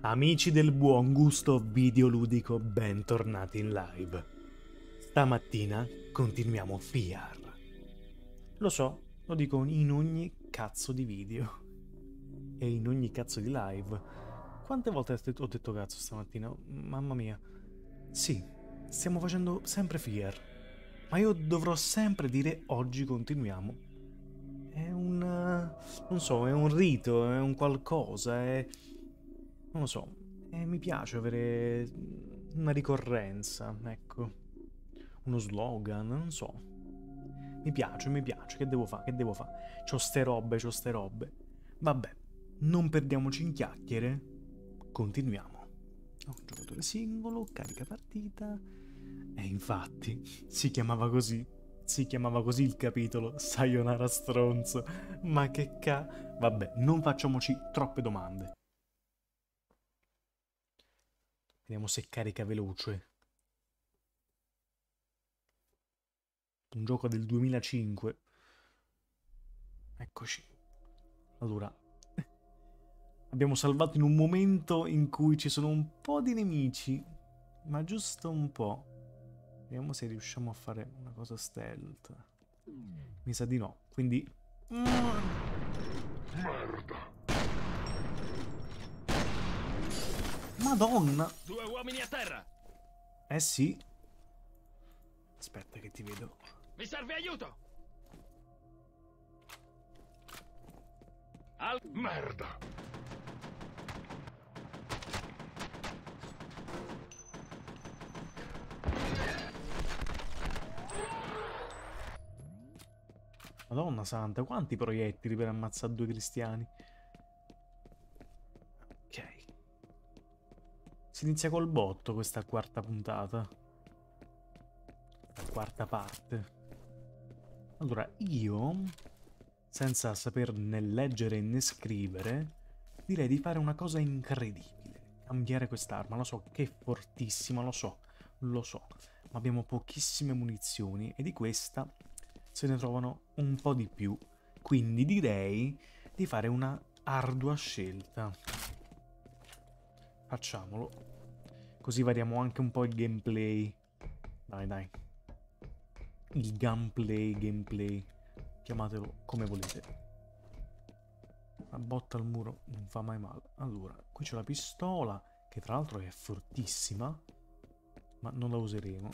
Amici del buon gusto videoludico, bentornati in live. Stamattina continuiamo FIAR. Lo so, lo dico in ogni cazzo di video e in ogni cazzo di live. Quante volte ho detto cazzo stamattina? Mamma mia. Sì, stiamo facendo sempre FIAR, ma io dovrò sempre dire oggi continuiamo. È non so, è un rito, è un qualcosa, non lo so, mi piace avere una ricorrenza, ecco, uno slogan, non so. Mi piace, che devo fare, che devo fare? C'ho ste robe, c'ho ste robe. Vabbè, non perdiamoci in chiacchiere, continuiamo. Oh, giocatore singolo, carica partita. E infatti, si chiamava così il capitolo, Sayonara stronzo. Ma che Vabbè, non facciamoci troppe domande. Vediamo se carica veloce. Un gioco del 2005. Eccoci. Allora, abbiamo salvato in un momento in cui ci sono un po' di nemici, ma giusto un po'. Vediamo se riusciamo a fare una cosa stealth. Mi sa di no, quindi... Merda! Madonna! 2 uomini a terra! Eh sì. Aspetta che ti vedo. Mi serve aiuto! Merda! Madonna santa, quanti proiettili per ammazzare due cristiani? Ok. Si inizia col botto questa quarta puntata. La quarta parte. Allora, io, senza saper né leggere né scrivere, direi di fare una cosa incredibile. Cambiare quest'arma. Lo so che è fortissima, lo so, ma abbiamo pochissime munizioni e di questa se ne trovano un po' di più. Quindi direi di fare una ardua scelta. Facciamolo. Così variamo anche un po' il gameplay. Dai, dai. Il gameplay. Chiamatelo come volete. La botta al muro non fa mai male. Allora, qui c'è la pistola, che tra l'altro è fortissima, ma non la useremo.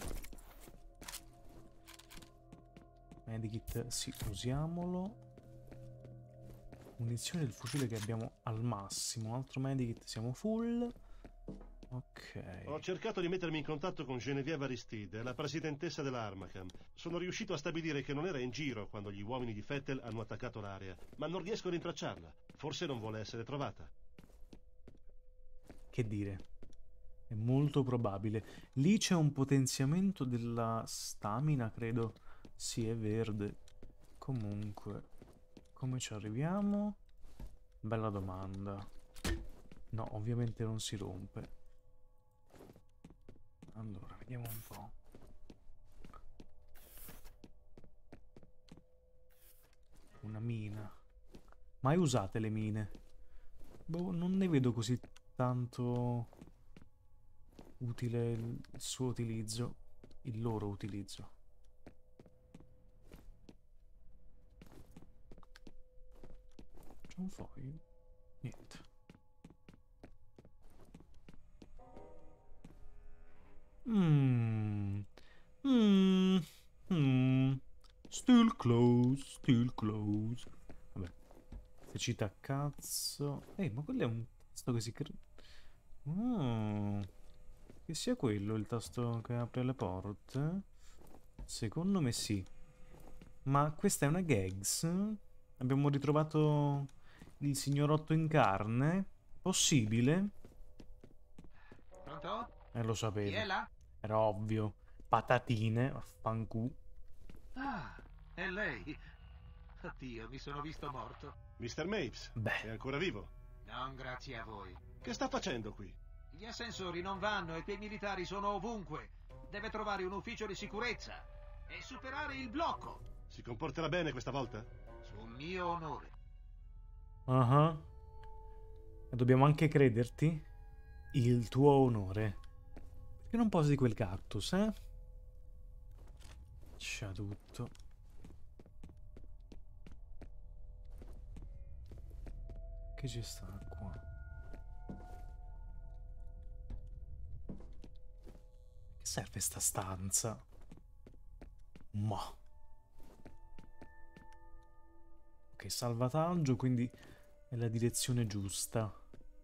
Medikit, sì, usiamolo. Munizioni del fucile che abbiamo al massimo. Altro medikit, siamo full. Ok. Ho cercato di mettermi in contatto con Genevieve Aristide, la presidentessa dell'Armacam. Sono riuscito a stabilire che non era in giro quando gli uomini di Fettel hanno attaccato l'area, ma non riesco a rintracciarla. Forse non vuole essere trovata. Che dire? È molto probabile. Lì c'è un potenziamento della stamina, credo. Sì, è verde. Comunque, come ci arriviamo? Bella domanda. No, ovviamente non si rompe. Allora, vediamo un po'. Una mina. Mai usate le mine? Boh, non ne vedo così tanto utile il suo utilizzo, il loro utilizzo. C'è un foil? Niente. Still close, still close. Vabbè. Se cita a cazzo. Ma quello è un tasto che si crea. Che sia quello il tasto che apre le porte? Secondo me sì. Ma questa è una gags? Abbiamo ritrovato il signorotto in carne? Possibile? Pronto? Lo Chi sapevo. è là? Era ovvio. Patatine, vaffanculo. Ah, è lei. Oddio, mi sono visto morto. Mr. Mapes, Beh. è ancora vivo? Non grazie a voi. Che sta facendo qui? Gli ascensori non vanno e quei militari sono ovunque. Deve trovare un ufficio di sicurezza e superare il blocco. Si comporterà bene questa volta? Sul mio onore. E dobbiamo anche crederti? il tuo onore. Perché non posi quel cactus, eh? C'ha tutto. Che ci sta qua? Che serve sta stanza? Ma. Ok, salvataggio, quindi è la direzione giusta.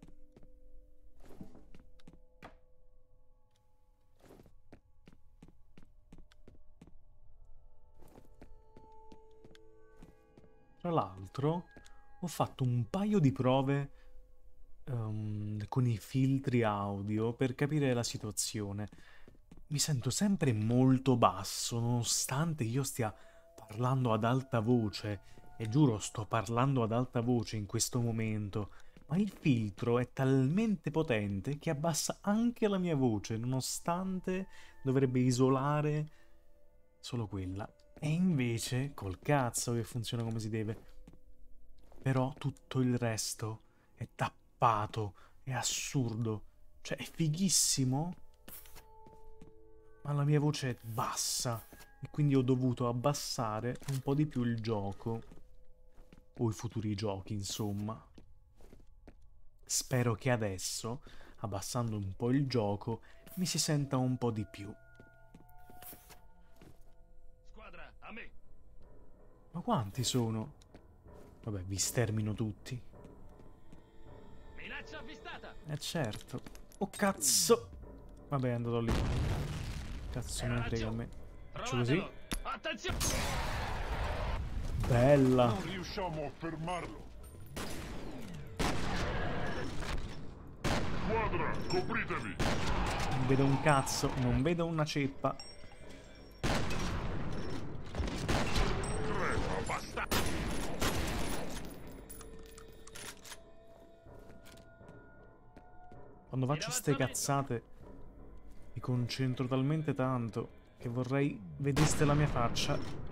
Tra l'altro, ho fatto un paio di prove con i filtri audio per capire la situazione. Mi sento sempre molto basso, nonostante io stia parlando ad alta voce. E giuro, sto parlando ad alta voce in questo momento. Ma il filtro è talmente potente che abbassa anche la mia voce, nonostante dovrebbe isolare solo quella. E invece, col cazzo che funziona come si deve. Però tutto il resto è tappato, è assurdo. Cioè, è fighissimo, ma la mia voce è bassa. E quindi ho dovuto abbassare un po' di più il gioco. O i futuri giochi, insomma. Spero che adesso, abbassando un po' il gioco, mi si senta un po' di più. Squadra, a me. Ma quanti sono? Vabbè, vi stermino tutti. Minaccia avvistata. Certo. Oh cazzo! Vabbè, è andato lì. Cazzo me ne frega a me. Faccio così. Attenzione! Bella! Non riusciamo a fermarlo. Squadra, copritevi. Non vedo un cazzo, non vedo una ceppa. Crepa, basta. Quando faccio ste cazzate mi concentro talmente tanto che vorrei vedeste la mia faccia.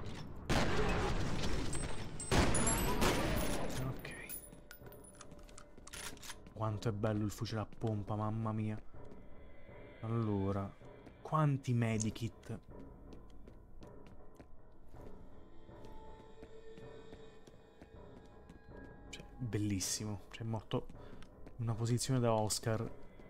Ok. Quanto è bello il fucile a pompa, mamma mia. Allora, quanti medikit? Cioè, bellissimo. Cioè, è morto in una posizione da Oscar.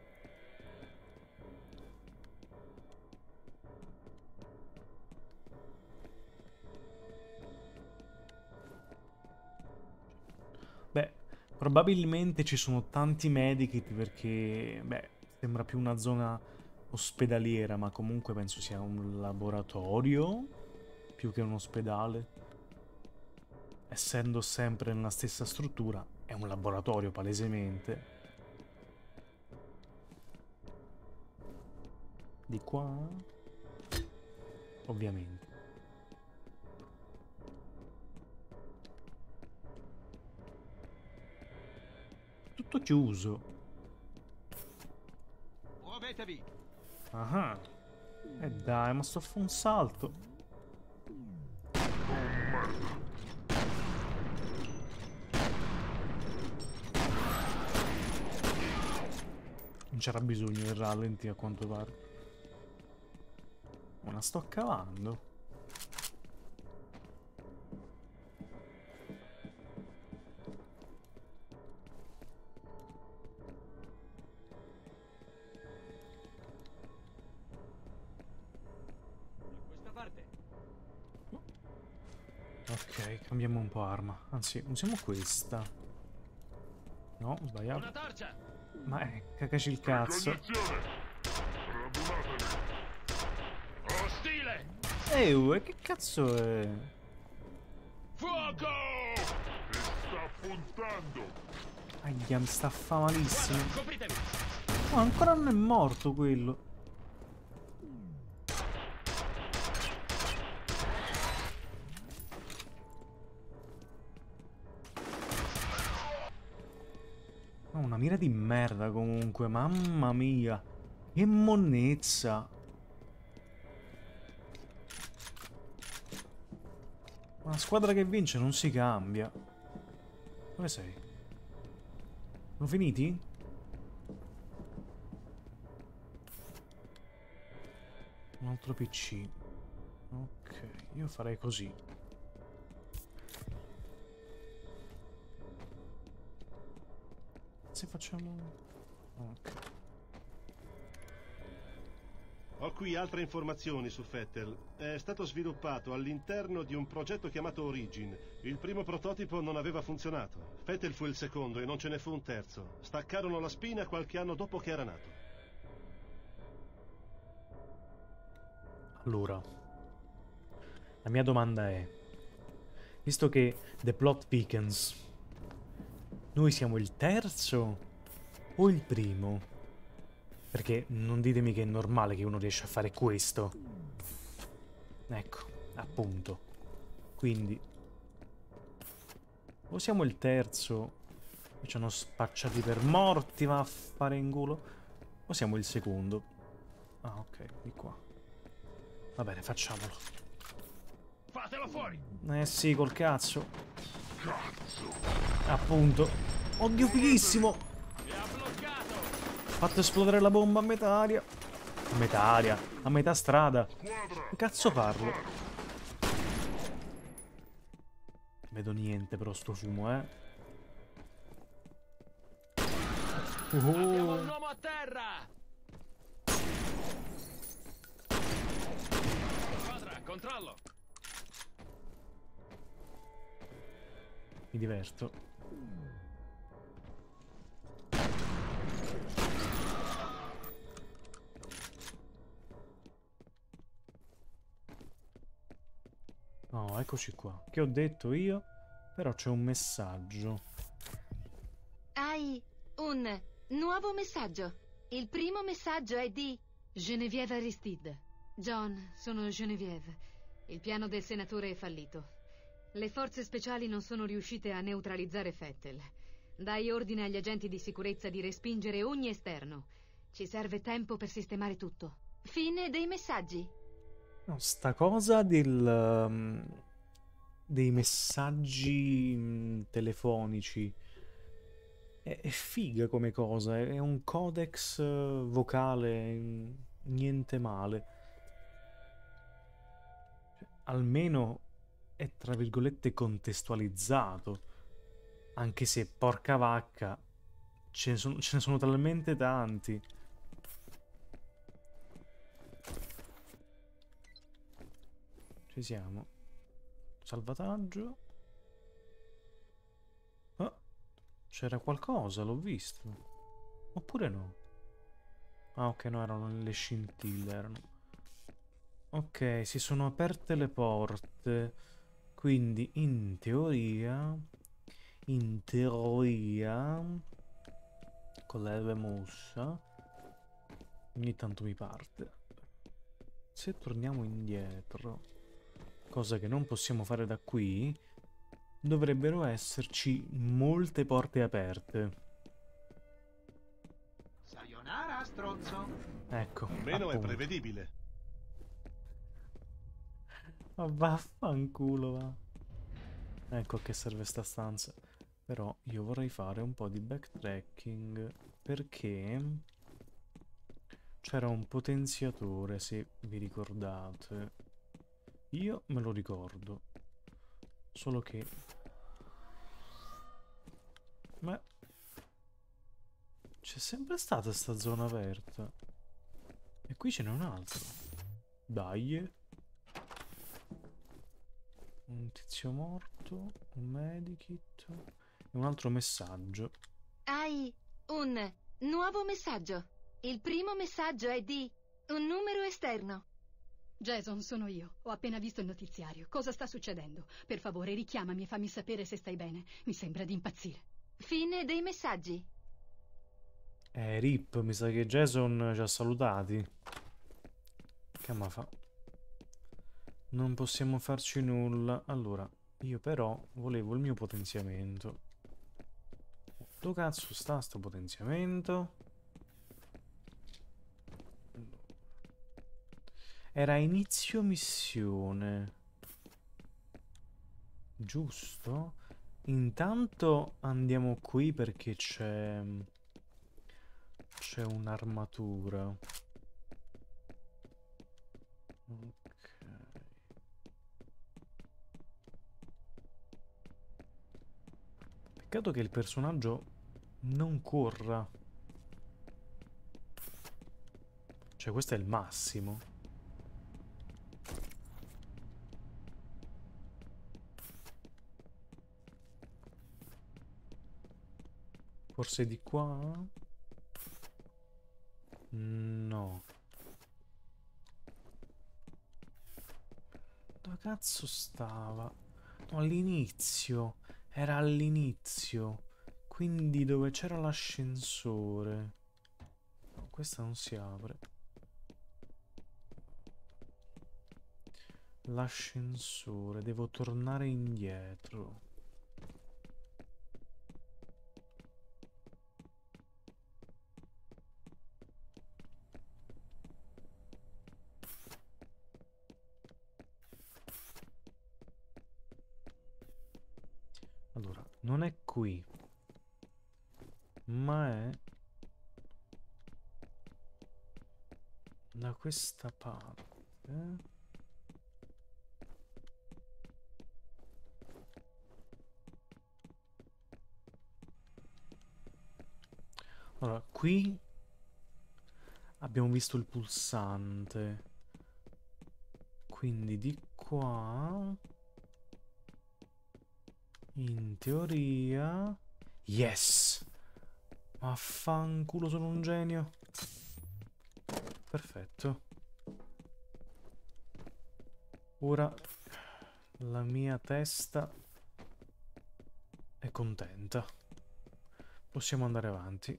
Beh, probabilmente ci sono tanti medikit perché, beh, sembra più una zona ospedaliera, ma comunque penso sia un laboratorio più che un ospedale. Essendo sempre nella stessa struttura, è un laboratorio palesemente. Di qua? Ovviamente. Tutto chiuso. Muovetevi! Ah. Dai, ma sto a fare un salto. Non c'era bisogno del rallenti a quanto pare. Ma la sto cavando. Questa parte. Ok, cambiamo un po' arma. Anzi, usiamo questa. No, ho sbagliato. Una torcia. Ma cagaci il cazzo. Cognizione. Radunatevi. Ostile. E che cazzo è? Fuoco. Ti sta puntando. Aia, mi sta a fa malissimo. Squadra, copritevi. Ma ancora non è morto quello. Ma una mira di merda comunque, mamma mia. Che monnezza. Una squadra che vince non si cambia. Dove sei? Sono finiti? Un altro PC. Ok, io farei così. Se facciamo... Ok. Ho qui altre informazioni su Vettel. È stato sviluppato all'interno di un progetto chiamato Origin. Il primo prototipo non aveva funzionato. Vettel fu il secondo e non ce ne fu un terzo. Staccarono la spina qualche anno dopo che era nato. Allora, la mia domanda è, visto che The Plot Thickens, noi siamo il terzo o il primo? Perché non ditemi che è normale che uno riesce a fare questo. Ecco, appunto. Quindi, o siamo il terzo e ci hanno spacciati per morti, va a fare in culo, o siamo il secondo. Ah, ok, di qua. Va bene, facciamolo. Fatelo fuori! Sì, col cazzo. Cazzo! Appunto. Oddio, fighissimo! Mi ha bloccato! Fatto esplodere la bomba a metà aria. A metà aria, a metà strada. Squadra! Che cazzo parlo? Vedo niente però sto fumo, Abbiamo un uomo a terra! Squadra, controllo! Mi diverto. No, eccoci qua. Che ho detto io? Però c'è un messaggio. Hai un nuovo messaggio. Il primo messaggio è di Geneviève Aristide. John, sono Geneviève. Il piano del senatore è fallito. Le forze speciali non sono riuscite a neutralizzare Vettel. Dai ordine agli agenti di sicurezza di respingere ogni esterno. Ci serve tempo per sistemare tutto. fine dei messaggi. No, sta cosa del... dei messaggi telefonici è figa come cosa, è un codex vocale, niente male. Almeno è tra virgolette contestualizzato, anche se porca vacca ce ne sono talmente tanti. Ci siamo. Salvataggio. Oh, c'era qualcosa, l'ho visto. Oppure no? Ah, ok, no, erano le scintille, erano. Ok, si sono aperte le porte. Quindi, in teoria, con la L mossa, ogni tanto mi parte. Se torniamo indietro, cosa che non possiamo fare da qui, dovrebbero esserci molte porte aperte. Sayonara, stronzo. Ecco, Almeno è appunto. prevedibile. Ma vaffanculo, va. Ecco a che serve sta stanza. Però io vorrei fare un po' di backtracking, perché c'era un potenziatore, se vi ricordate. Io me lo ricordo. Solo che... Ma... c'è sempre stata sta zona aperta. E qui ce n'è un altro. Dai. Un tizio morto, un medikit e un altro messaggio. Hai un nuovo messaggio. Il primo messaggio è di un numero esterno. Jason, sono io. Ho appena visto il notiziario. Cosa sta succedendo? Per favore, richiamami e fammi sapere se stai bene. Mi sembra di impazzire. Fine dei messaggi. Rip, mi sa che Jason ci ha salutati. Che ma fa? Non possiamo farci nulla. Allora, io però volevo il mio potenziamento. Dove cazzo sta sto potenziamento? Era inizio missione. Giusto? Intanto andiamo qui perché c'è un'armatura. Peccato che il personaggio non corra. Cioè, questo è il massimo. Forse di qua? No. Dove cazzo stava? No, all'inizio. Era all'inizio. Quindi dove c'era l'ascensore. No, questa non si apre. L'ascensore. Devo tornare indietro. Allora, non è qui, ma è da questa parte. Allora, qui abbiamo visto il pulsante, quindi di qua, in teoria... Yes! Vaffanculo, sono un genio. Perfetto. Ora la mia testa è contenta. Possiamo andare avanti.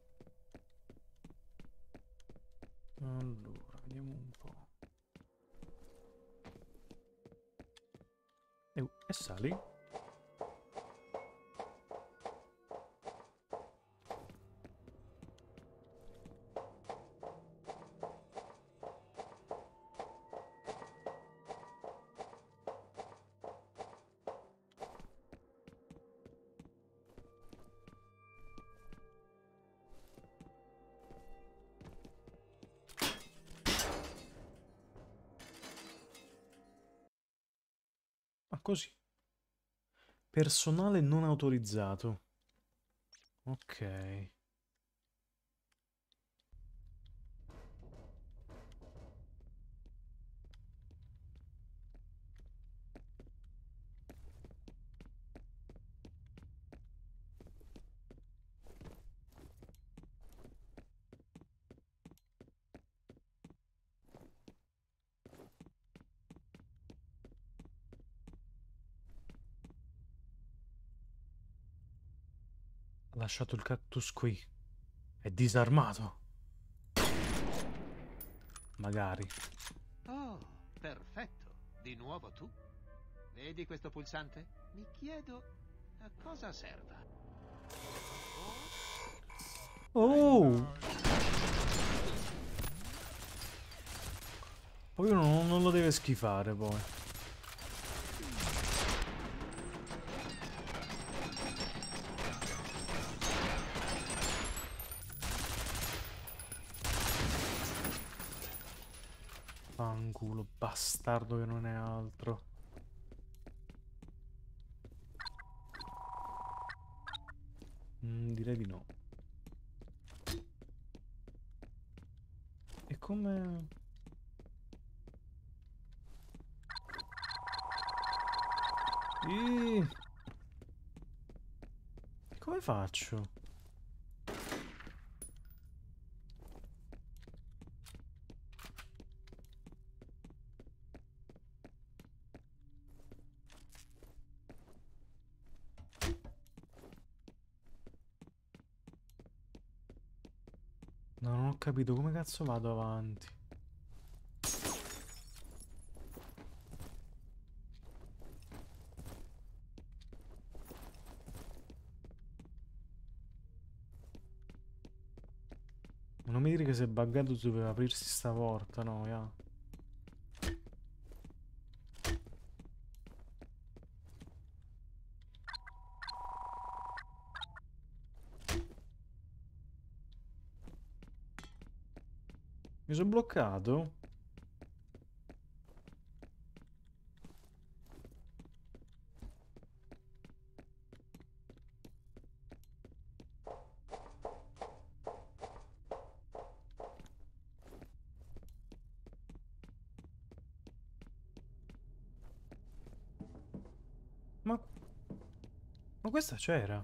Allora, vediamo un po'. E sali? Ah, così. Personale non autorizzato. Ok. Ha lasciato il cactus qui. È disarmato. Magari. Oh, perfetto. Di nuovo tu? Vedi questo pulsante? Mi chiedo a cosa serva. Oh! Poi uno non lo deve schifare, poi. Fanculo, bastardo che non è altro. Direi di no. E come... Come faccio? No, non ho capito come cazzo vado avanti. Non mi dire che se è buggato doveva aprirsi sta porta, no, ya. Mi sono bloccato? Ma questa c'era.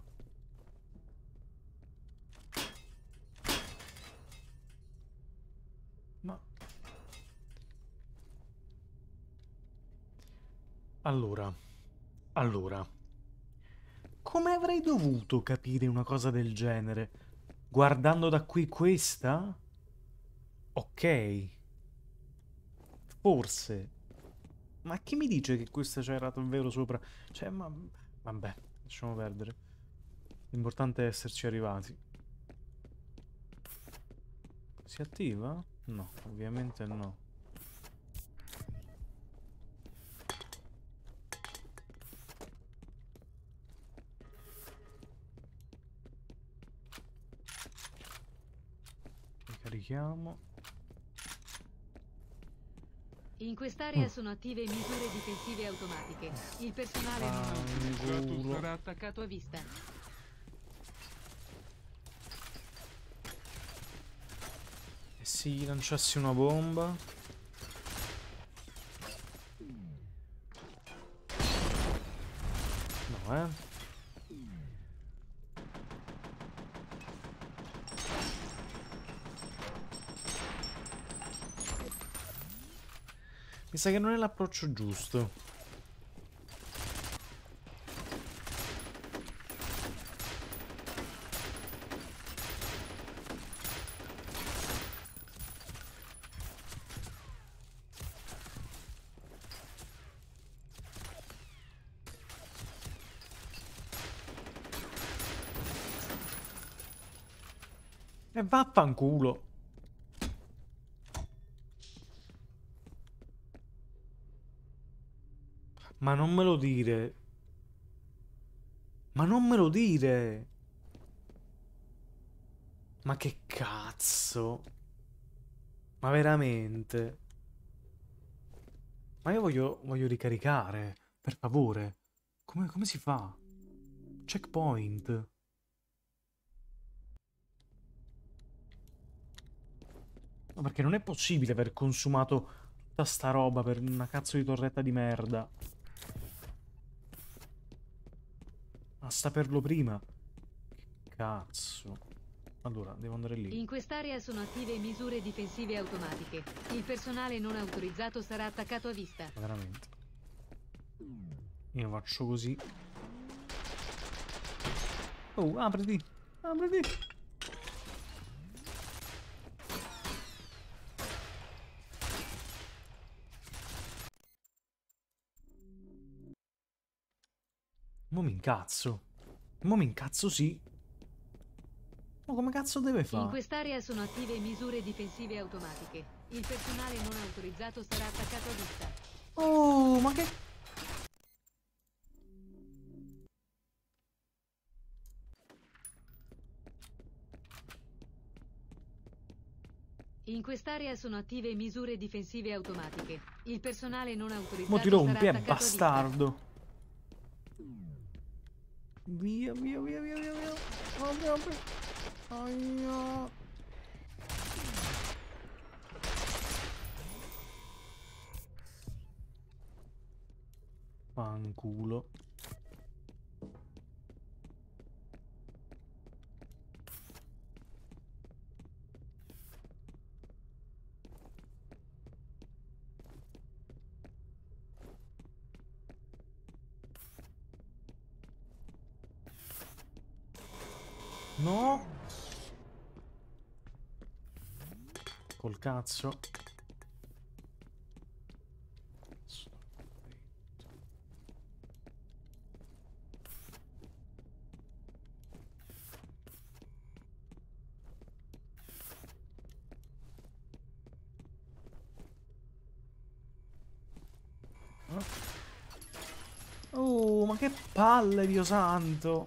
Ma... Allora. Come avrei dovuto capire una cosa del genere? Guardando da qui questa? Ok. Forse. Ma chi mi dice che questa c'era davvero sopra? Cioè, ma... Vabbè, lasciamo perdere. L'importante è esserci arrivati. Si attiva? No, ovviamente no. Ricarichiamo. In quest'area sono attive misure difensive automatiche. Il personale non Fanculo. autorizzato sarà attaccato a vista. E se gli lanciassi una bomba? No, Mi sa che non è l'approccio giusto. E vaffanculo. Ma non me lo dire. Ma non me lo dire. Ma che cazzo. Ma veramente. Ma io voglio ricaricare. Per favore. Come si fa? Checkpoint. No, perché non è possibile aver consumato tutta sta roba per una cazzo di torretta di merda. A saperlo prima. Che cazzo. Allora, devo andare lì. In quest'area sono attive misure difensive automatiche. Il personale non autorizzato sarà attaccato a vista. Ma veramente. Io faccio così. Oh, apriti. Apriti. Mo' mi incazzo. Mo' mi incazzo, sì. Ma come cazzo deve In fare? quest'area sono attive misure difensive automatiche. Il personale non autorizzato sarà attaccato a vista. Oh, ma che... In quest'area sono attive misure difensive automatiche. Il personale non Mo' autorizzato ti sarà rompi, è attaccato a vista. bastardo. Via, via, via, via, via, via. Apri, apri. Aia. Fanculo. No. Col cazzo. Oh, ma che palle, Dio santo.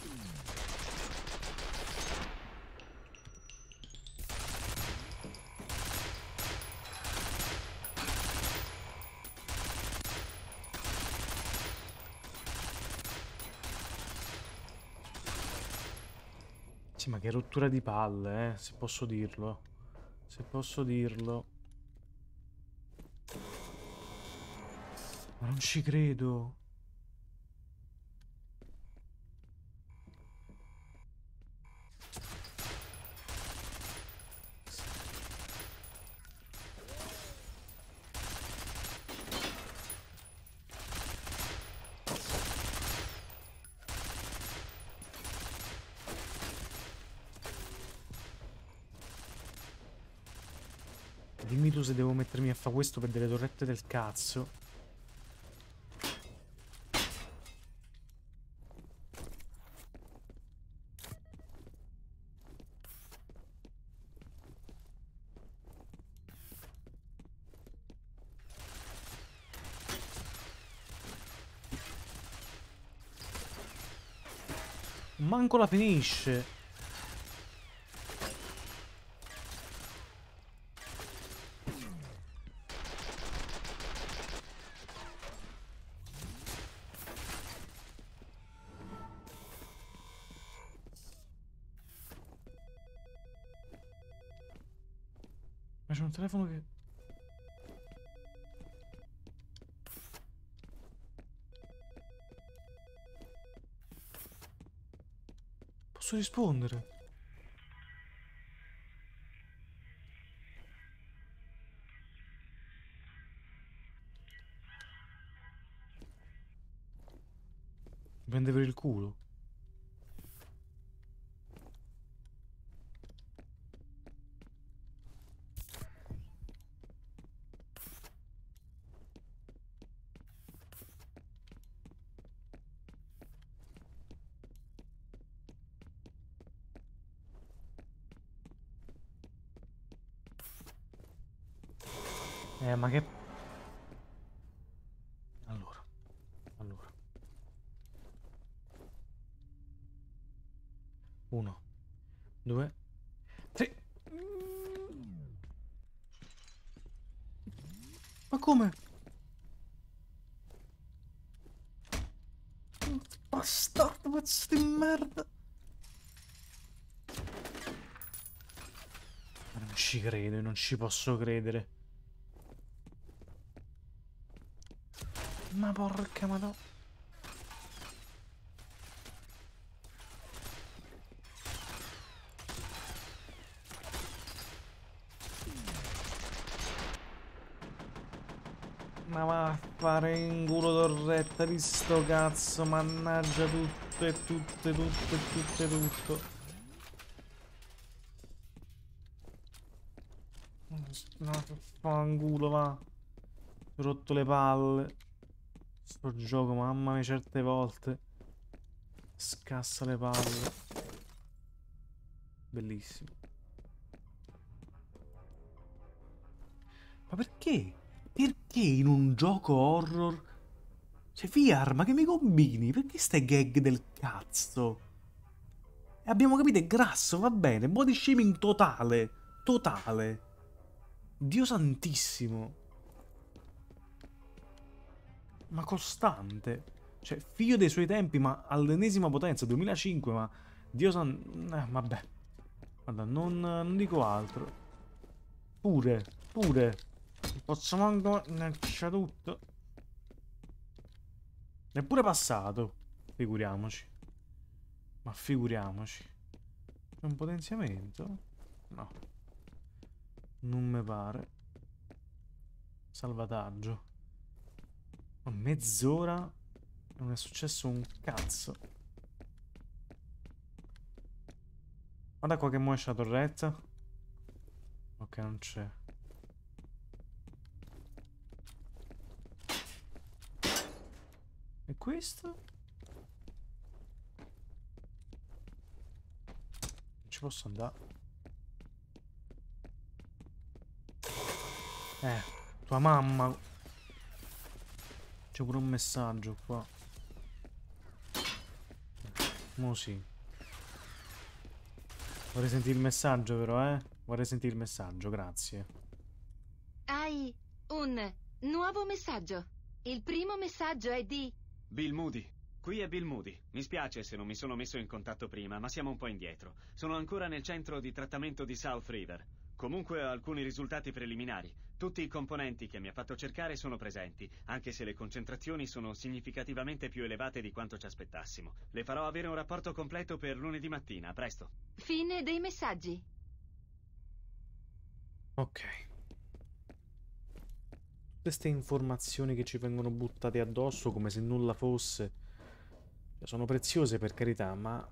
Sì, ma che rottura di palle, se posso dirlo. Se posso dirlo. Ma non ci credo. Dimmi tu se devo mettermi a fare questo per delle torrette del cazzo. Manco la finisce. Ma c'è un telefono che... Posso rispondere? Mi prende per il culo. Ma che... Allora. Uno, due, tre. Ma come? Bastardo, pezzo di merda. Ma non ci credo, non ci posso credere. Ma porca madonna. Ma va a fare in culo torretta di sto cazzo. Mannaggia tutto. No, fanculo, va. Ho rotto le palle. Sto gioco, mamma mia, certe volte scassa le palle. Bellissimo. Ma perché? Perché in un gioco horror? Cioè, VR, ma che mi combini? Perché stai gag del cazzo? E abbiamo capito, è grasso, va bene. Body shaming totale. Totale. Dio santissimo. Ma costante. Cioè, figlio dei suoi tempi, ma all'ennesima potenza, 2005, ma... Dio vabbè. Guarda, non dico altro. Pure. Non posso manco... C'è tutto. Neppure passato. Figuriamoci. Ma figuriamoci. C'è un potenziamento? No. Non mi pare. Salvataggio. Ma mezz'ora non è successo un cazzo. Guarda qua che mo esce la torretta. Ok, non c'è. E questo? Non ci posso andare. Tua mamma. C'è pure un messaggio qua. Mo sì. Vorrei sentire il messaggio però, Vorrei sentire il messaggio, grazie. Hai un nuovo messaggio. Il primo messaggio è di... Bill Moody. Qui è Bill Moody. Mi spiace se non mi sono messo in contatto prima, ma siamo un po' indietro. Sono ancora nel centro di trattamento di South River. Comunque ho alcuni risultati preliminari. Tutti i componenti che mi ha fatto cercare sono presenti, anche se le concentrazioni sono significativamente più elevate di quanto ci aspettassimo. Le farò avere un rapporto completo per lunedì mattina. A presto. Fine dei messaggi. Ok. Queste informazioni che ci vengono buttate addosso come se nulla fosse sono preziose, per carità, ma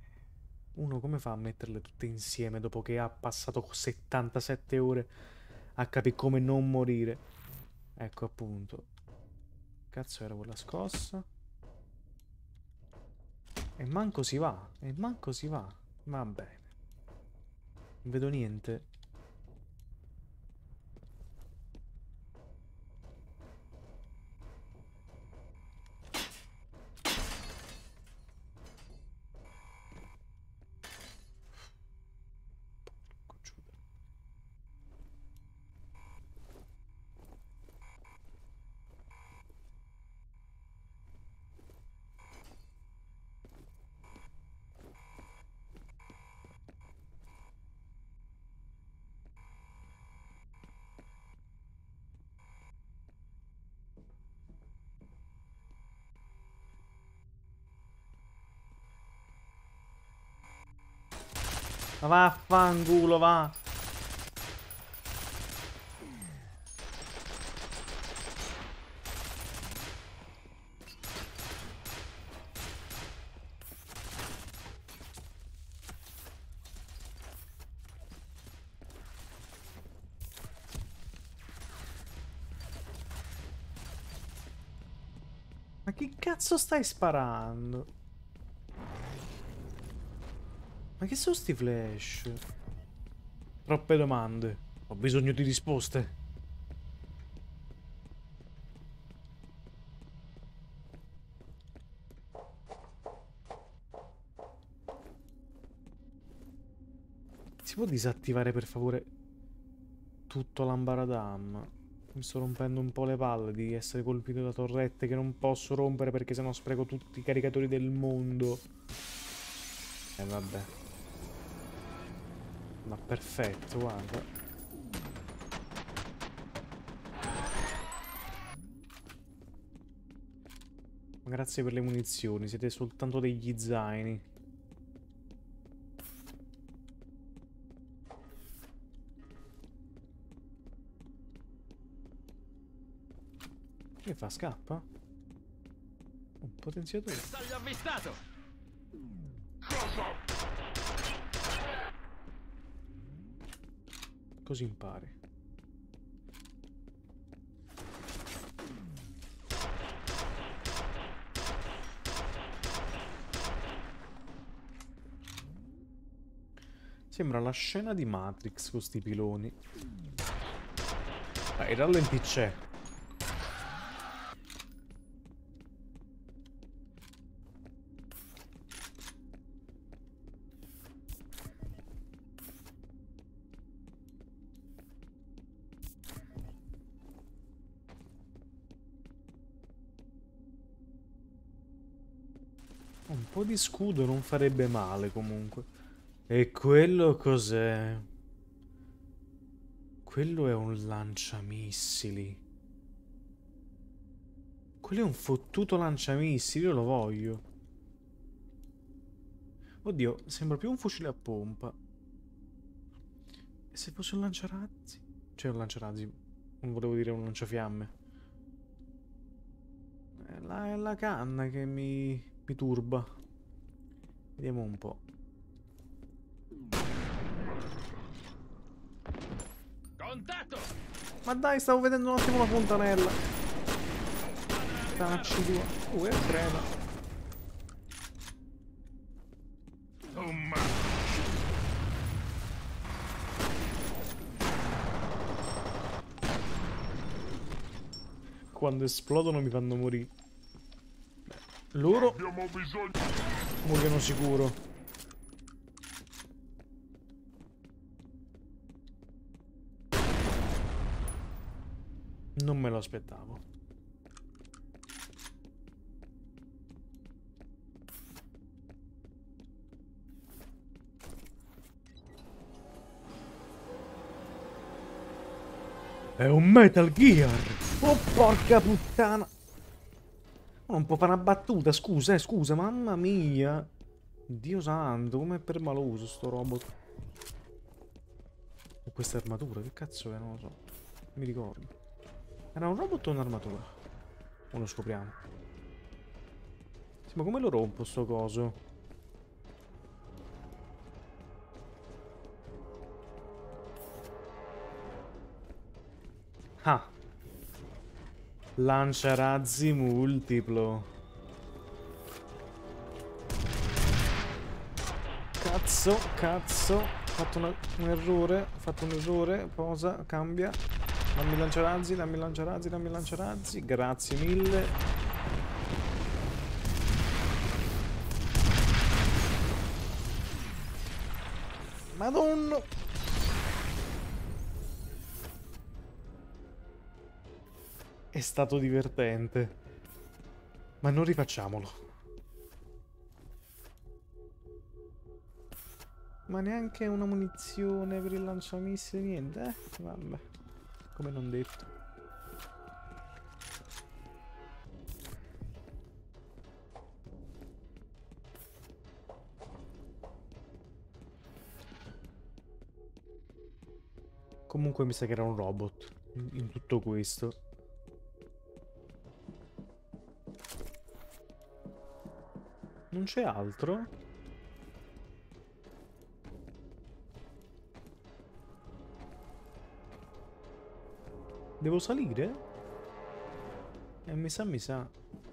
uno come fa a metterle tutte insieme dopo che ha passato 77 ore a capire come non morire. Ecco appunto. Cazzo era quella scossa? E manco si va. E manco si va. Va bene. Non vedo niente. Ma vaffanculo, va! Ma che cazzo stai sparando? Ma che sono sti flash? Troppe domande. Ho bisogno di risposte. Si può disattivare per favore tutto l'ambaradam? Mi sto rompendo un po' le palle di essere colpito da torrette che non posso rompere perché sennò spreco tutti i caricatori del mondo. Vabbè. Ma perfetto, guarda. Grazie per le munizioni, siete soltanto degli zaini. Che fa? Scappa? Un potenziatore. Bersaglio avvistato! Cosa? Così impari. Sembra la scena di Matrix con sti piloni. Il rallenti c'è. Un po' di scudo non farebbe male comunque. E quello cos'è? Quello è un lanciamissili. Quello è un fottuto lanciamissili, io lo voglio. Oddio, sembra più un fucile a pompa. E se fosse un lanciarazzi? Cioè un lanciarazzi, non volevo dire un lanciafiamme. È la canna che mi turba. Vediamo un po'. Contatto! Ma dai, stavo vedendo un attimo la fontanella. Sta una C2. È trema. Oh, ma... Quando esplodono mi fanno morire. Loro Abbiamo bisogno. muoiono sicuro. Non me lo aspettavo. È un Metal Gear! Oh porca puttana! Non può fare una battuta, scusa, scusa, mamma mia! Dio santo, com'è permaloso sto robot. E questa armatura, che cazzo è? Non lo so. Non mi ricordo. Era un robot o un'armatura? O lo scopriamo. Sì, ma come lo rompo sto coso? Ah. Lanciarazzi multiplo. Cazzo. Ho fatto un errore. Posa, cambia. Dammi lanciarazzi. Grazie mille. Madonna. È stato divertente. Ma non rifacciamolo. Ma neanche una munizione per il lanciamissili, niente, Vabbè. Come non detto. Comunque mi sa che era un robot in tutto questo. Non c'è altro? Devo salire? Mi sa.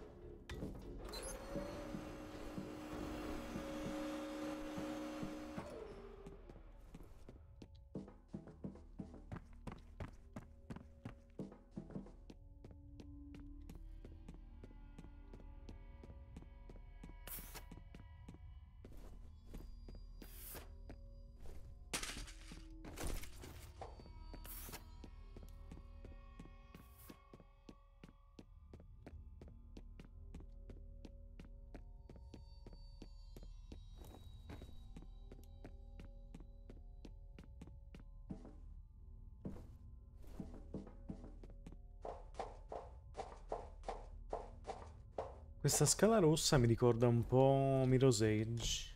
Questa scala rossa mi ricorda un po' Mirror's Edge.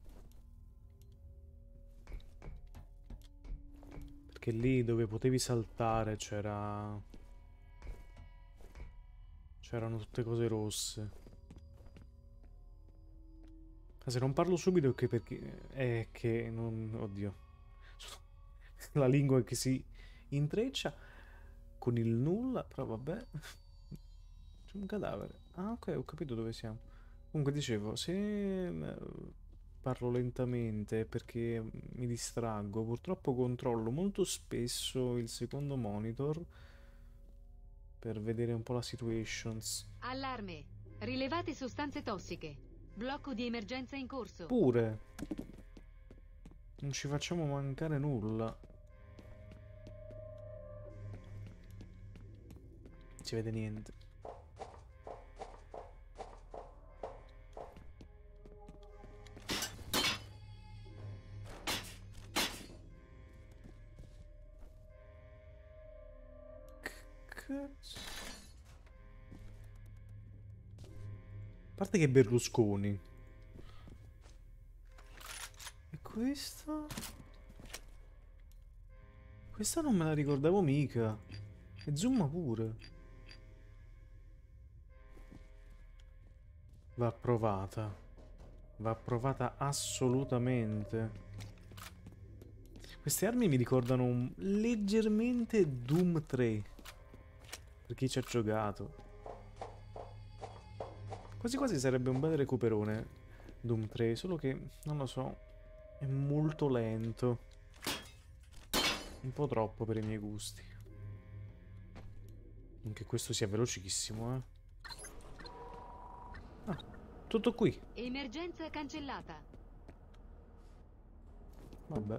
Perché lì dove potevi saltare c'erano tutte cose rosse. Ma se non parlo subito è che non... Oddio. La lingua che si intreccia con il nulla, però vabbè. C'è un cadavere. Ah, ok, ho capito dove siamo. Comunque dicevo, se parlo lentamente è perché mi distraggo. Purtroppo controllo molto spesso il secondo monitor per vedere un po' la situations. Allarme. Rilevate sostanze tossiche. Blocco di emergenza in corso. Pure. Non ci facciamo mancare nulla. Non si vede niente. A parte che Berlusconi. E questa? Questa non me la ricordavo mica. E zoom pure. Va provata. Va provata assolutamente. Queste armi mi ricordano leggermente Doom 3. Per chi ci ha giocato. Quasi quasi sarebbe un bel recuperone Doom 3, solo che, non lo so, è molto lento. Un po' troppo per i miei gusti. Anche questo sia velocissimo, Ah, tutto qui. Emergenza cancellata. Vabbè.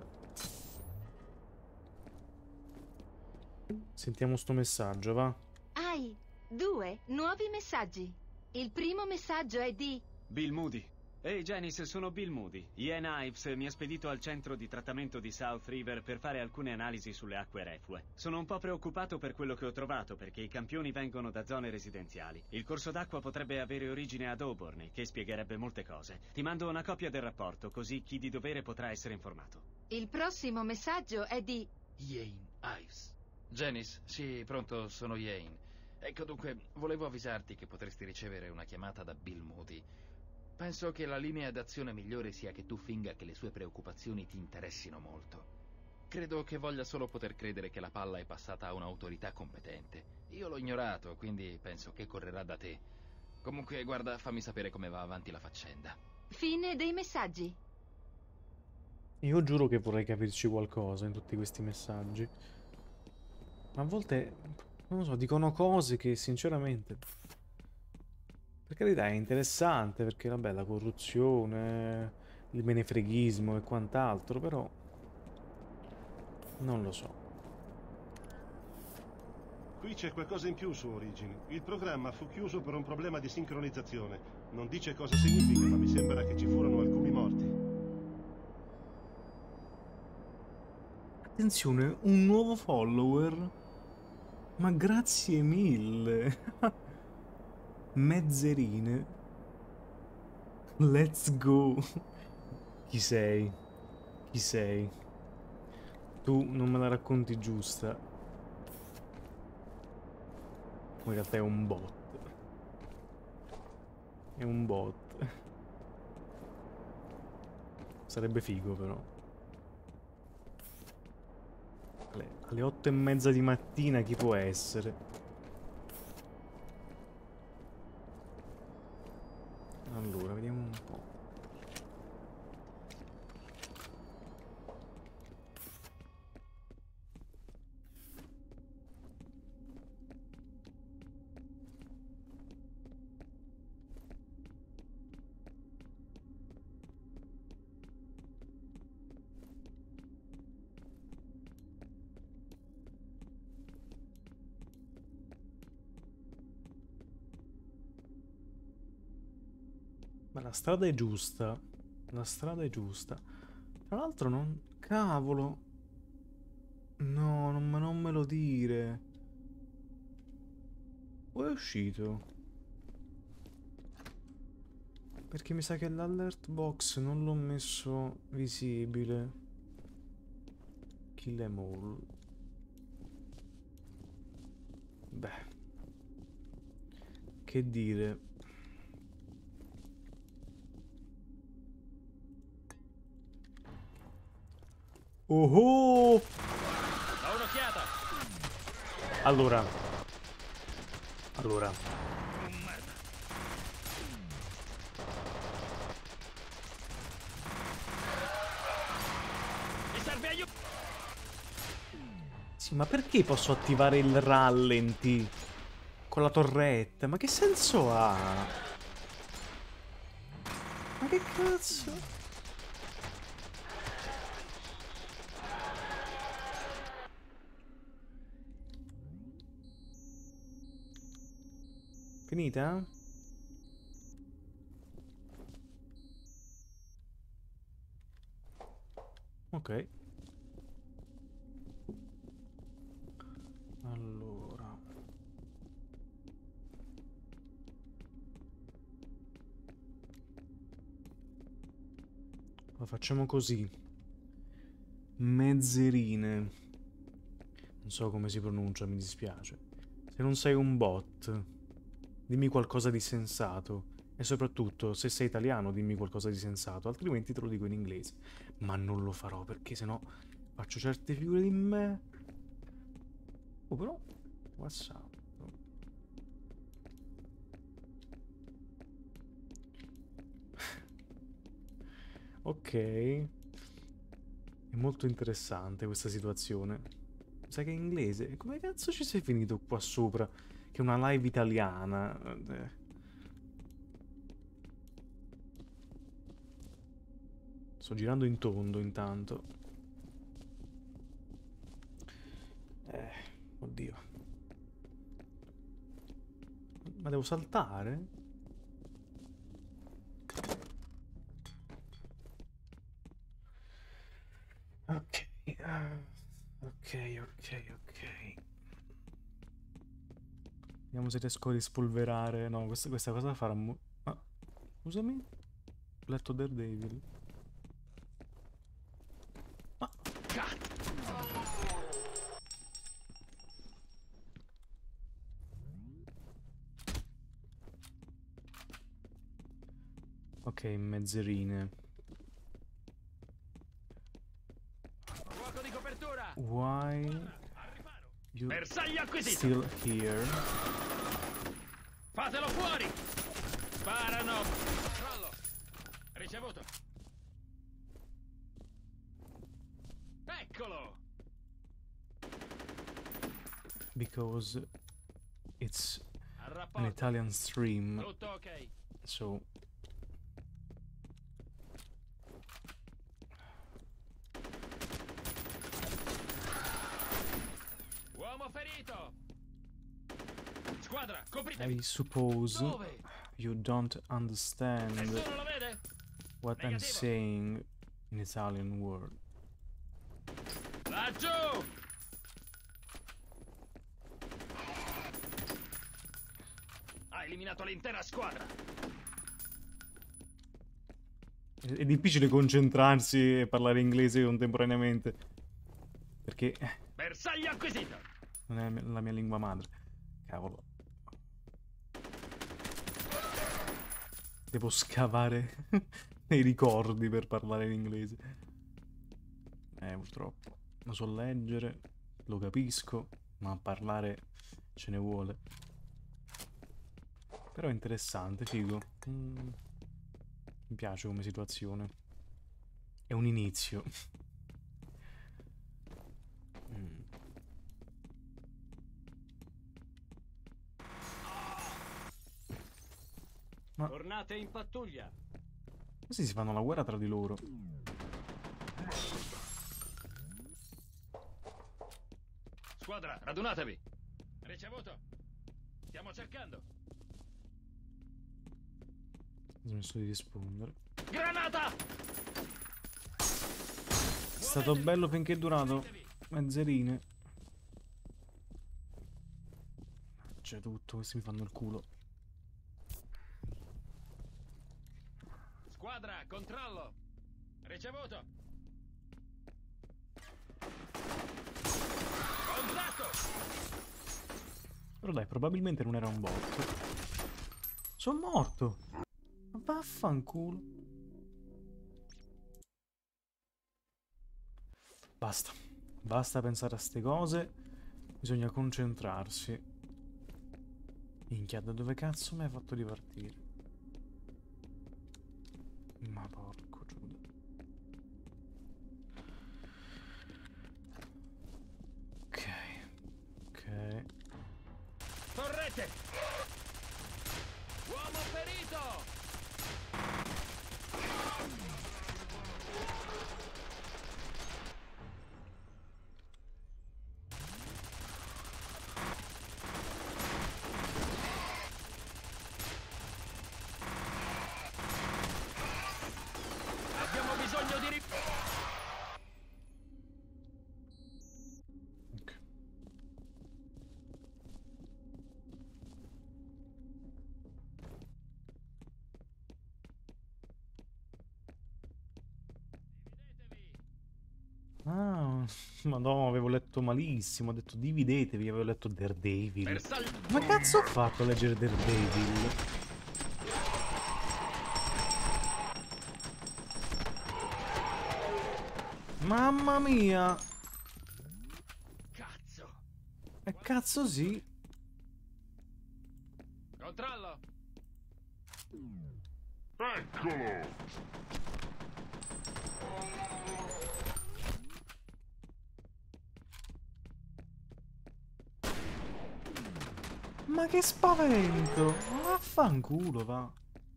Sentiamo sto messaggio, va? Hai 2 nuovi messaggi. Il primo messaggio è di... Bill Moody. Ehi Janice, sono Bill Moody. Ian Ives mi ha spedito al centro di trattamento di South River per fare alcune analisi sulle acque reflue. Sono un po' preoccupato per quello che ho trovato, perché i campioni vengono da zone residenziali. Il corso d'acqua potrebbe avere origine ad Auburn, che spiegherebbe molte cose. Ti mando una copia del rapporto, così chi di dovere potrà essere informato. Il prossimo messaggio è di... Ian Ives. Janice, sì, pronto, sono Ian. Ecco, dunque, volevo avvisarti che potresti ricevere una chiamata da Bill Moody. Penso che la linea d'azione migliore sia che tu finga che le sue preoccupazioni ti interessino molto. Credo che voglia solo poter credere che la palla è passata a un'autorità competente. Io l'ho ignorato, quindi penso che correrà da te. Comunque, guarda, fammi sapere come va avanti la faccenda. Fine dei messaggi. Io giuro che vorrei capirci qualcosa in tutti questi messaggi. Ma a volte, non lo so, dicono cose che sinceramente... Per carità è interessante perché, vabbè, la corruzione, il menefreghismo e quant'altro, però... Non lo so. Qui c'è qualcosa in più su Origin. Il programma fu chiuso per un problema di sincronizzazione. Non dice cosa significa, ma mi sembra che ci furono alcuni morti. Attenzione, un nuovo follower. Ma grazie mille. Mezzerine. Let's go. Chi sei? Chi sei? Tu non me la racconti giusta. In realtà è un bot. È un bot. Sarebbe figo però. Alle 8:30 di mattina chi può essere? Allora, vediamo un po'. Ma la strada è giusta. La strada è giusta. Tra l'altro non... Cavolo. No, non me lo dire. O è uscito? Perché mi sa che l'alert box non l'ho messo visibile. Kill em all. Beh. Che dire... Oh! Do un'occhiata! Allora. Merda. Mi serve aiuto! Sì, ma perché posso attivare il rallenti con la torretta? Ma che senso ha? Ma che cazzo? Finita? Ok. Allora. Lo facciamo così. Mezzerine. Non so come si pronuncia, mi dispiace. Se non sei un bot, dimmi qualcosa di sensato. E soprattutto, se sei italiano, dimmi qualcosa di sensato. Altrimenti te lo dico in inglese. Ma non lo farò, perché sennò faccio certe figure di me. Oh, però... WhatsApp. Ok. È molto interessante questa situazione. Sai che è inglese? E come cazzo ci sei finito qua sopra? Che è una live italiana. Sto girando in tondo intanto. Oddio. Ma devo saltare? Ok. Ok. Vediamo se riesco a rispolverare. No, questa cosa farà... Ah, scusami? Ho letto Daredevil. Ma... Ok, mezzerine. Fuoco di copertura! Why you Bersaglio acquisito. still here? Fatelo fuori. Sparano. Controllo. Ricevuto. Eccolo. Because it's Al an rapporto. Italian stream, Tutto ok. so Uomo ferito. Squadra, copritevi. I suppose Dove? you don't understand Nessuno lo vede? what I'm Negativo. saying in Italian word. Laggiù. Ha eliminato l'intera squadra. È difficile concentrarsi e parlare inglese contemporaneamente perché Bersaglio acquisito. non è la mia lingua madre. Cavolo. Devo scavare nei ricordi per parlare in inglese. Purtroppo. Lo so leggere, lo capisco, ma parlare ce ne vuole. Però è interessante, figo. Mi piace come situazione. È un inizio. Ma Tornate in pattuglia. questi si fanno la guerra tra di loro. Squadra, radunatevi. Ricevuto. Stiamo cercando. Ho smesso di rispondere. Granata! È stato bello finché è durato. Mezzerine. C'è tutto, questi mi fanno il culo. Squadra, controllo. Ricevuto. Contatto. Però dai, probabilmente non era un bot. Sono morto. Ma vaffanculo. Basta. Basta pensare a ste cose. Bisogna concentrarsi. Minchia, da dove cazzo mi hai fatto ripartire? Ma porco Giuda. Ok. Ok. Torrete. Uomo ferito. Abbiamo bisogno di Ok. Ah, madonna, avevo letto malissimo. Ho detto dividetevi, avevo letto Daredevil. bersaglio. Ma cazzo ho fatto a leggere Daredevil? Mamma mia! Cazzo. E cazzo sì! Controllo. Eccolo! Ma che spavento! Ma vaffanculo, va!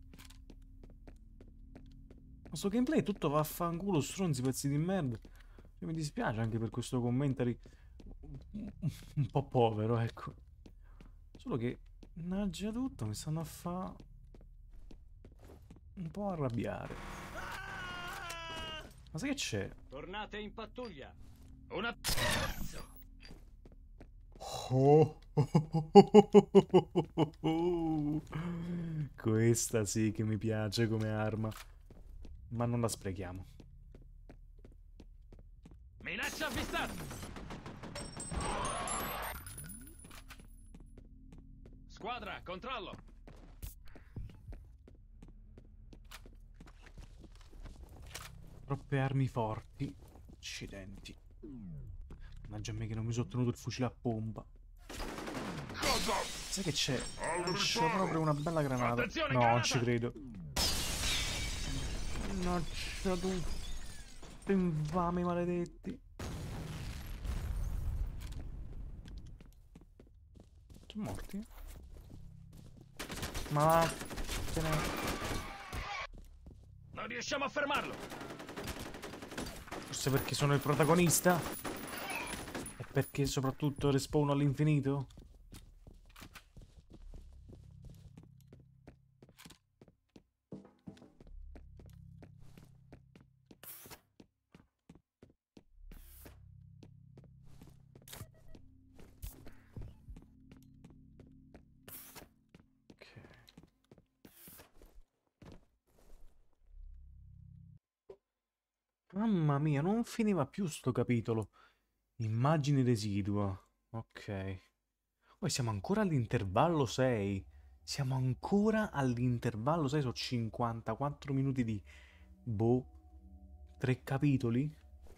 Questo gameplay è tutto vaffanculo, stronzi, pezzi di merda. E mi dispiace anche per questo commentary un po' povero, ecco. Solo che, mannaggia tutto, mi stanno a fa un po' arrabbiare. Ma sai che c'è? Tornate in pattuglia. Una Oh. Questa sì che mi piace come arma. Ma non la sprechiamo. minaccia avvistata. Squadra, controllo. Troppe armi forti. Accidenti. Mannaggia me che non mi sono tenuto il fucile a pompa. Sai che c'è? C'è proprio una bella granata. Attenzione, No, granata! non ci credo. Mannaggia tu. Infami maledetti. Sono morti? Ma vattene. Non riusciamo a fermarlo. Forse perché sono il protagonista? E perché soprattutto respawno all'infinito? Mamma mia, non finiva più sto capitolo. Immagini residua. Ok. Poi siamo ancora all'intervallo 6. Siamo ancora all'intervallo 6. Sono 54 minuti di... Boh. 3 capitoli?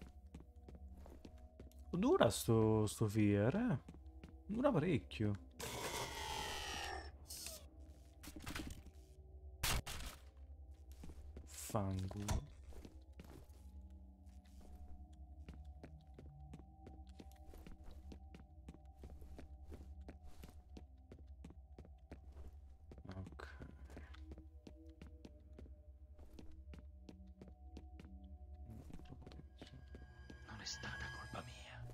Dura sto Fear, eh? Dura parecchio. Fanculo. Non è stata colpa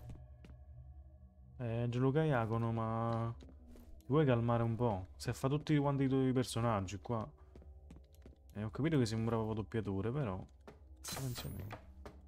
mia. Gianluca Iacono, ma... Ti vuoi calmare un po'? Se fa tutti quanti i tuoi personaggi qua. Ho capito che sei un bravo doppiatore, però... Attenzione.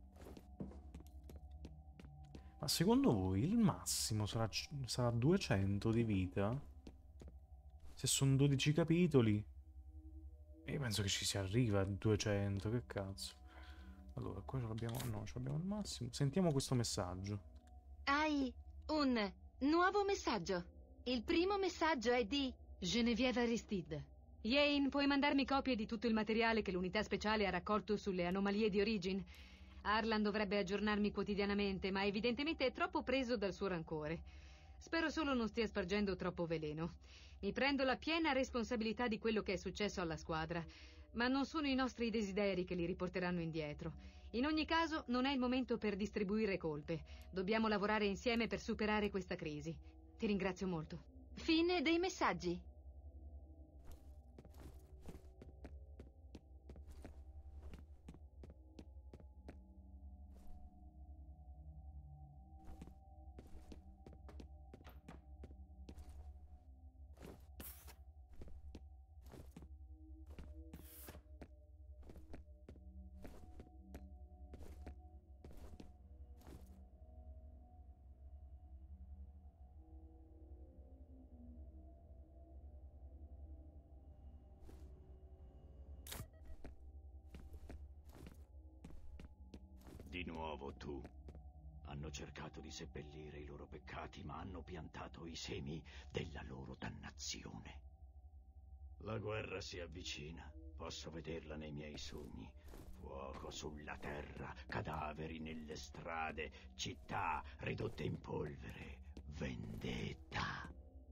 Ma secondo voi il massimo sarà 200 di vita? Se sono 12 capitoli? Io penso che ci si arriva a 200, che cazzo. Allora, qua ce l'abbiamo... No, ce l'abbiamo al massimo. Sentiamo questo messaggio. Hai un nuovo messaggio. Il primo messaggio è di... Genevieve Aristide. Yane, puoi mandarmi copie di tutto il materiale che l'unità speciale ha raccolto sulle anomalie di Origin? Arlan dovrebbe aggiornarmi quotidianamente, ma evidentemente è troppo preso dal suo rancore. Spero solo non stia spargendo troppo veleno. Mi prendo la piena responsabilità di quello che è successo alla squadra, ma non sono i nostri desideri che li riporteranno indietro. In ogni caso, non è il momento per distribuire colpe. Dobbiamo lavorare insieme per superare questa crisi. Ti ringrazio molto. Fine dei messaggi. Di nuovo tu. Hanno cercato di seppellire i loro peccati, ma hanno piantato i semi della loro dannazione. La guerra si avvicina. Posso vederla nei miei sogni. Fuoco sulla terra, cadaveri nelle strade, città ridotte in polvere, vendetta.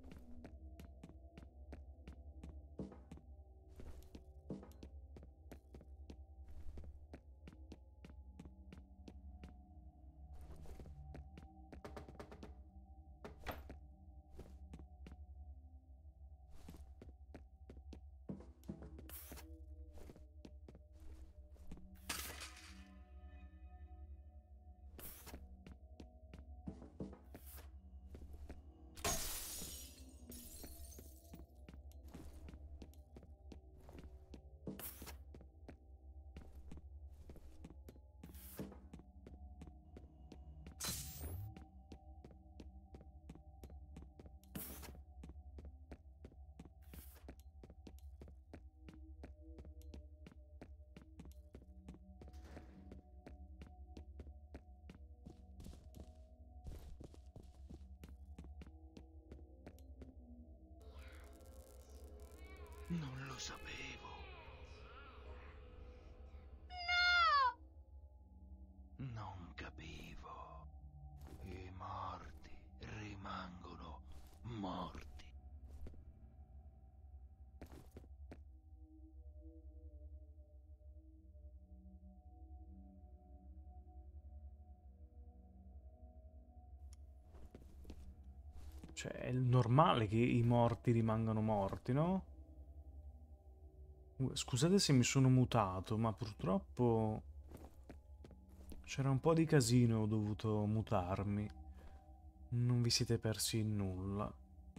Non lo sapevo. No! Non capivo. I Cioè, è normale che i morti rimangano morti, no? Scusate se mi sono mutato, ma purtroppo c'era un po' di casino, ho dovuto mutarmi. Non vi siete persi in nulla.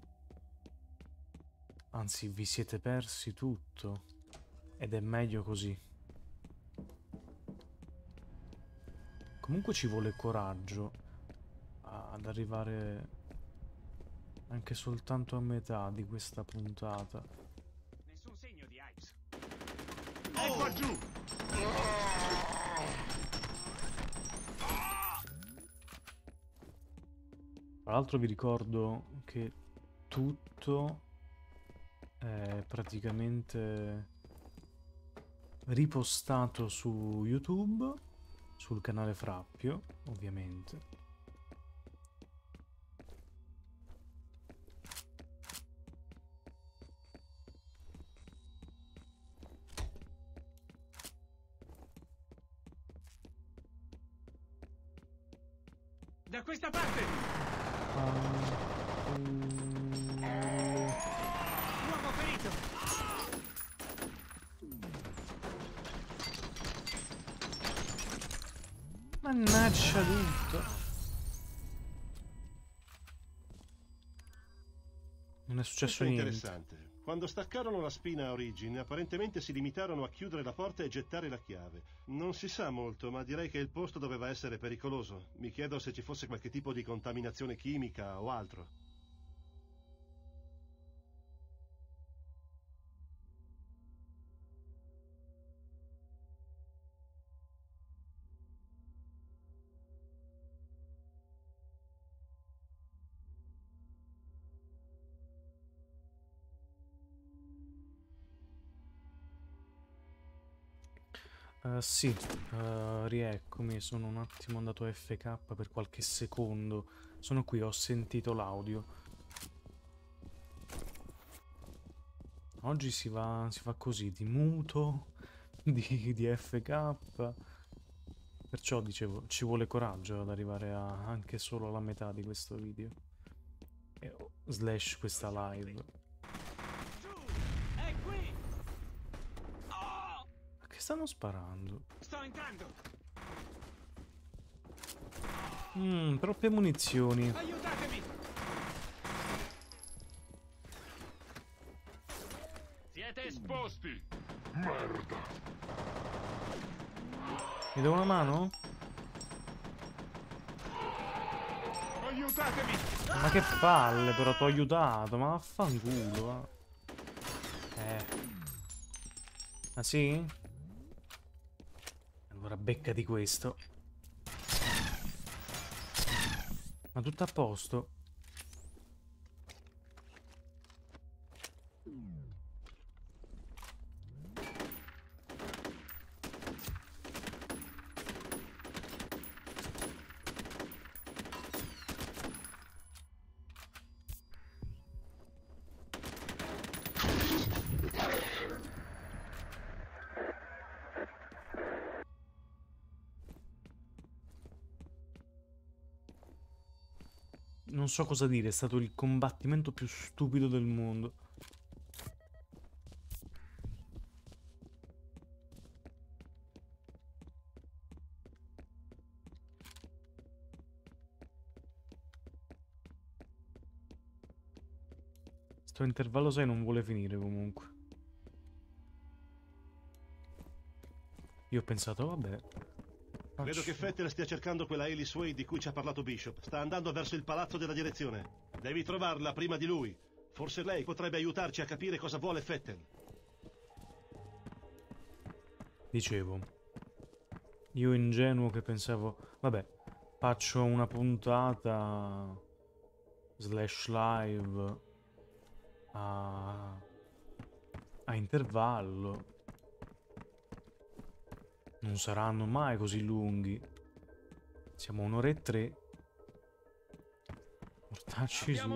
Anzi, vi siete persi tutto. Ed è meglio così. Comunque ci vuole coraggio ad arrivare anche soltanto a metà di questa puntata. Nessun segno di Ives. E qua giù! Tra l'altro vi ricordo che tutto è praticamente ripostato su YouTube, sul canale Frappio, ovviamente. Da questa parte! Uomo ferito! Mannaggia tutto! Non è successo Questo è niente. interessante. Quando staccarono la spina a Origin, apparentemente si limitarono a chiudere la porta e gettare la chiave. Non si sa molto, ma direi che il posto doveva essere pericoloso. Mi chiedo se ci fosse qualche tipo di contaminazione chimica o altro. Sì, rieccomi, sono un attimo andato a FK per qualche secondo. Sono qui, ho sentito l'audio. Oggi si va così, di muto, di FK. Perciò dicevo, ci vuole coraggio ad arrivare anche solo alla metà di questo video. Slash questa live. Stanno sparando. Sto entrando. Troppe munizioni. Aiutatemi. Siete esposti. Merda! Mi do una mano? Aiutatemi! Ma che palle, però t'ho aiutato, ma vaffanculo. Ah sì? Allora becca di questo. Ma tutto a posto? Non so cosa dire, è stato il combattimento più stupido del mondo. Sto intervallo 6 non vuole finire comunque. Io ho pensato, vabbè. Vedo che Fettel stia cercando quella Alice Wade di cui ci ha parlato Bishop. Sta andando verso il palazzo della direzione. Devi trovarla prima di lui. Forse lei potrebbe aiutarci a capire cosa vuole Fettel. Dicevo, io ingenuo che pensavo, vabbè, faccio una puntata slash live a intervallo. Non saranno mai così lunghi. Siamo 1 ora e 3. Mortacci su.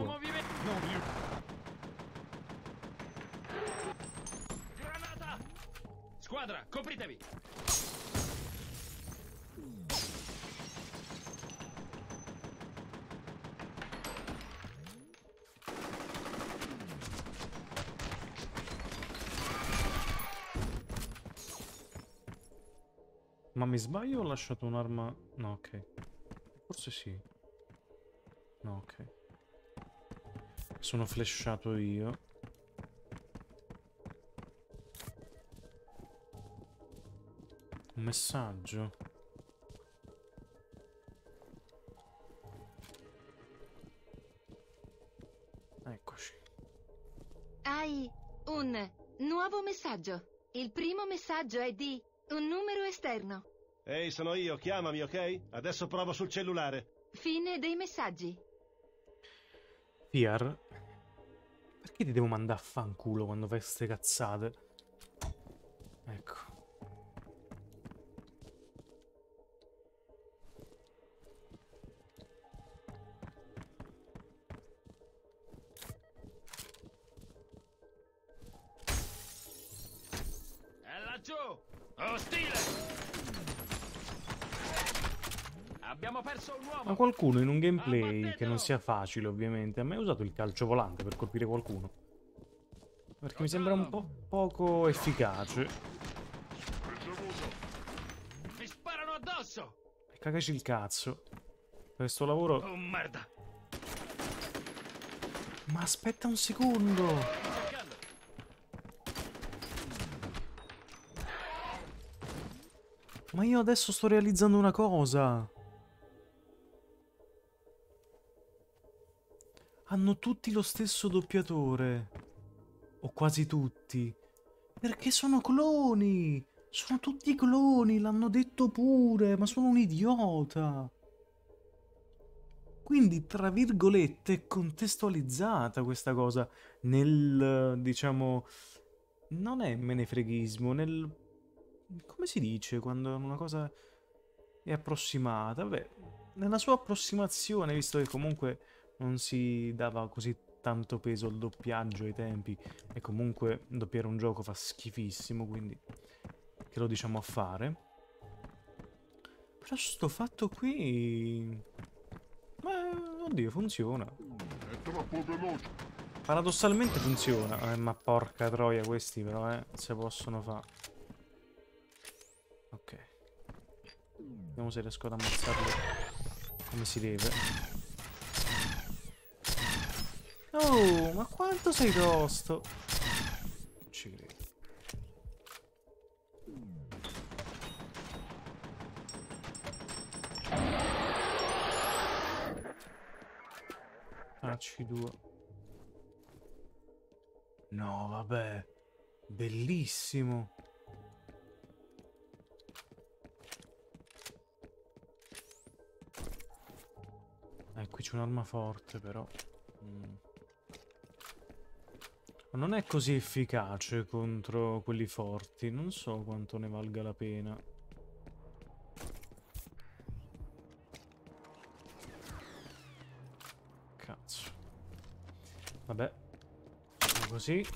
Granata! Squadra, copritevi! Ma mi sbaglio o ho lasciato un'arma? No, ok. Forse sì. No, ok. Sono flashato io. Un messaggio. Eccoci. Hai un nuovo messaggio. Il primo messaggio è di un numero esterno. Ehi, sono io, chiamami, ok? Adesso provo sul cellulare. Fine dei messaggi. Fiar, perché ti devo mandare a fanculo quando fai ste cazzate? Ecco. È laggiù! Ostile! Abbiamo perso un uomo! Ma qualcuno in un gameplay che non sia facile, ovviamente, ha mai usato il calcio volante per colpire qualcuno? Perché mi sembra un po' poco efficace. Mi sparano addosso! E cagaci il cazzo. Questo lavoro... Oh, merda! Ma aspetta un secondo! Ma io adesso sto realizzando una cosa. Hanno tutti lo stesso doppiatore. O quasi tutti. Perché sono cloni. Sono tutti cloni, l'hanno detto pure, ma sono un idiota. Quindi, tra virgolette, è contestualizzata questa cosa nel, diciamo, non è menefreghismo, nel... come si dice quando una cosa è approssimata? Vabbè, nella sua approssimazione, visto che comunque non si dava così tanto peso al doppiaggio ai tempi, e comunque doppiare un gioco fa schifissimo, quindi che lo diciamo a fare. Però sto fatto qui... ma oddio, funziona. È troppo veloce. Paradossalmente funziona. Ma porca troia questi però, se possono fare. Ok. Vediamo se riesco ad ammazzarli come si deve. Oh, ma quanto sei tosto! Non ci credo. Facci due. No, vabbè. Bellissimo. Qui c'è un'arma forte, però. Ma non è così efficace contro quelli forti. Non so quanto ne valga la pena. Cazzo. Vabbè. Facciamo così.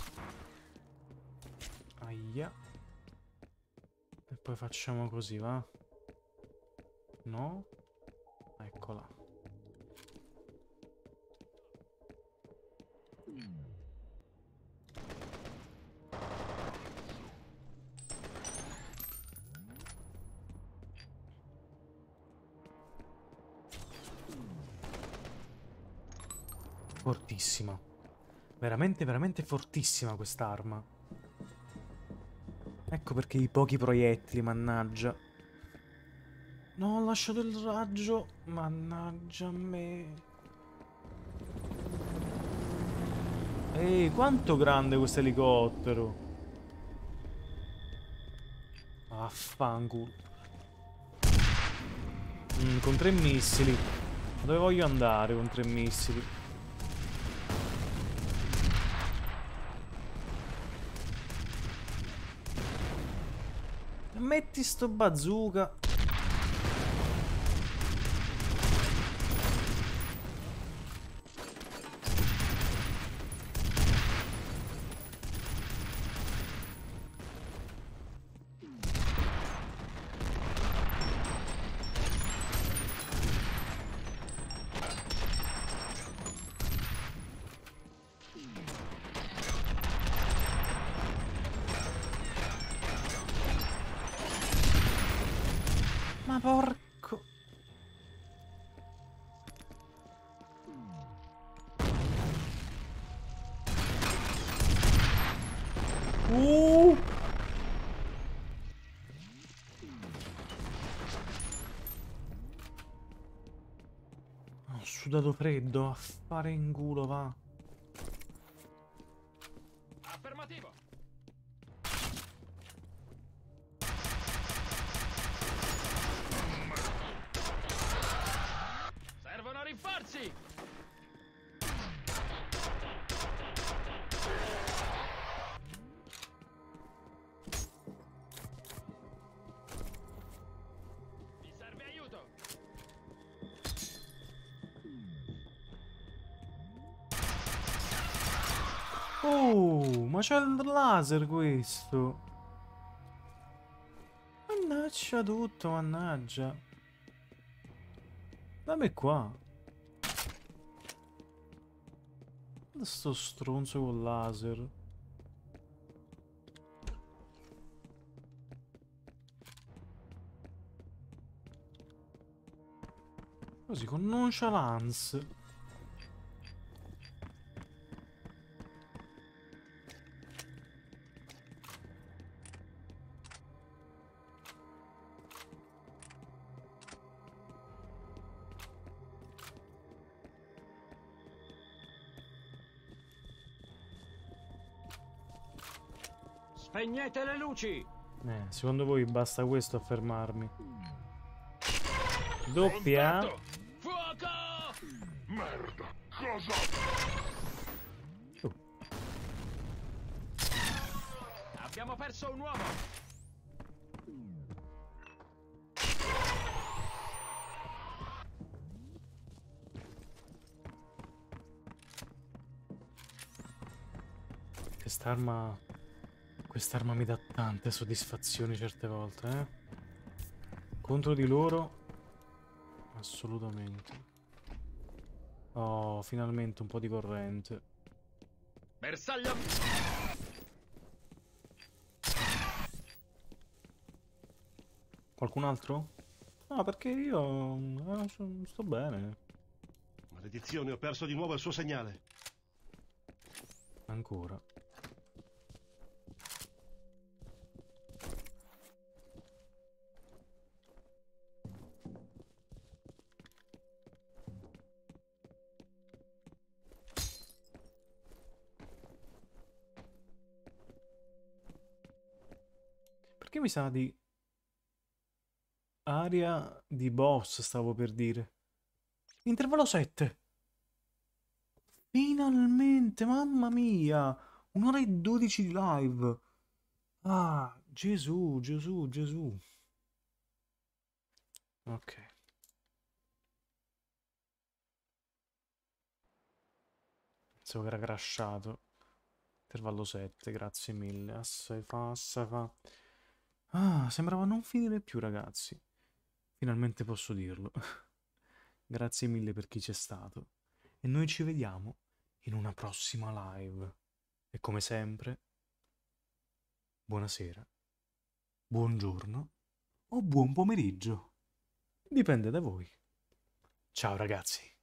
Aia. E poi facciamo così, va? No? Eccola. Fortissima. Veramente, veramente fortissima quest'arma. Ecco perché i pochi proiettili, mannaggia. No, ho lasciato il raggio. Mannaggia a me. Ehi, quanto grande questo elicottero. Affanculo. Con 3 missili. Dove voglio andare con 3 missili? Metti sto bazooka. Ma porco... Ho sudato freddo, a fare in culo, va. Affermativo. Servono rinforzi. Mi serve aiuto. Oh, ma c'è il laser questo. Mannaggia tutto, mannaggia. Dammi qua. Guarda sto stronzo col laser. Così, con nonchalance. Spegnete le luci. Secondo voi basta questo a fermarmi? Doppia. Contatto. Fuoco! Merda, cosa? Abbiamo perso un uomo. Quest'arma mi dà tante soddisfazioni certe volte, eh? Contro di loro, assolutamente. Oh, finalmente un po' di corrente. Bersaglio. Qualcun altro? No, perché io sto bene. Maledizione, ho perso di nuovo il suo segnale. Ancora. Perché mi sa di... Area di boss, stavo per dire. Intervallo 7. Finalmente, mamma mia. 1 ora e 12 di live. Ah, Gesù, Gesù, Gesù. Ok. Pensavo che era crashato. Intervallo 7, grazie mille. Assai fa, assai fa. Ah, sembrava non finire più, ragazzi. Finalmente posso dirlo. Grazie mille per chi c'è stato. E noi ci vediamo in una prossima live. E come sempre, buonasera, buongiorno o buon pomeriggio. Dipende da voi. Ciao ragazzi.